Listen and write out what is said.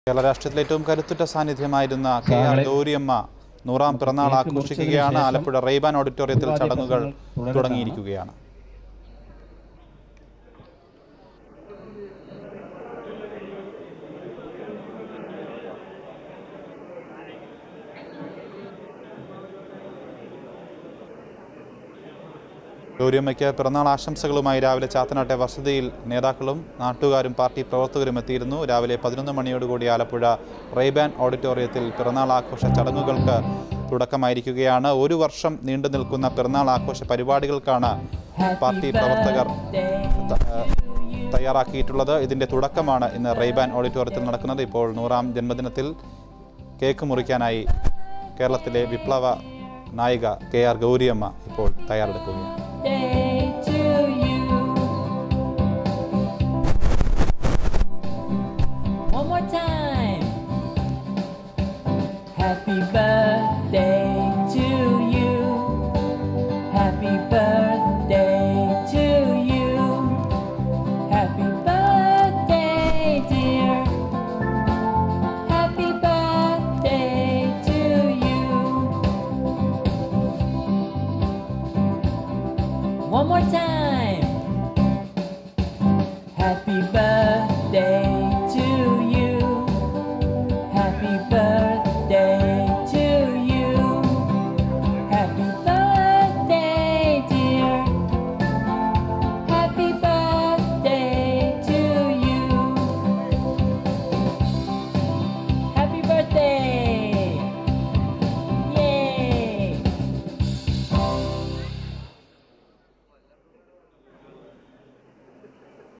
കേരള രാഷ്ട്രീയത്തിലെ ഏറ്റവും കരുത്തുറ്റ സാന്നിധ്യമായിരുന്ന KR ഗൗരിയമ്മ 100ാം പിറന്നാൾ ആഘോഷിക്കുകയാണ്. ആലപ്പുഴ റെയ്ബാൻ ഓഡിറ്റോറിയത്തിൽ ചടങ്ങുകൾ തുടങ്ങിയിരിക്കുകയാണ്. ഗൗരിയമ്മയ്ക്ക് പിറന്നാൾ ആശംസകളുമായി രാവിലെ ചാത്തനാട്ടെ വസതിയിൽ നേതാക്കളും നാട്ടുകാരും പാർട്ടി പ്രവർത്തകരും എത്തിയിരുന്നു. രാവിലെ 11 മണിയോടുകൂടി ആലപ്പുഴ റെയ്ബാൻ ഓഡിറ്റോറിയത്തിൽ പിറന്നാൾ ആഘോഷ ചടങ്ങുകൾക്ക് തുടക്കമായിരിക്കുകയാണ്. ഒരു വർഷം നീണ്ടു നിൽക്കുന്ന പിറന്നാൾ ആഘോഷ പരിപാടികൾക്കാണ് പാർട്ടി പ്രവർത്തകർ തയ്യാറാക്കിയിട്ടുള്ളത്. ഇതിൻ്റെ തുടക്കമാണ് ഇന്ന് റെയ്ബാൻ ഓഡിറ്റോറിയത്തിൽ നടക്കുന്നത്. ഇപ്പോൾ 100ാം ജന്മദിനത്തിൽ കേക്ക് മുറിക്കാനായി കേരളത്തിലെ വിപ്ലവ നായിക KR ഗൗരിയമ്മ ഇപ്പോൾ തയ്യാറെടുക്കുകയാണ്. One more time. Happy birthday.